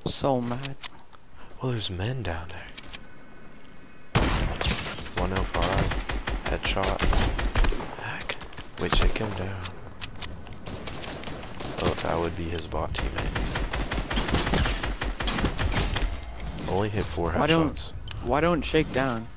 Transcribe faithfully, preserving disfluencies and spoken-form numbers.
So mad. Well, there's men down there. one oh five. Headshot. Heck. Wait, check him down. Oh, that would be his bot teammate. Only hit four headshots. Why don't, why don't shake down?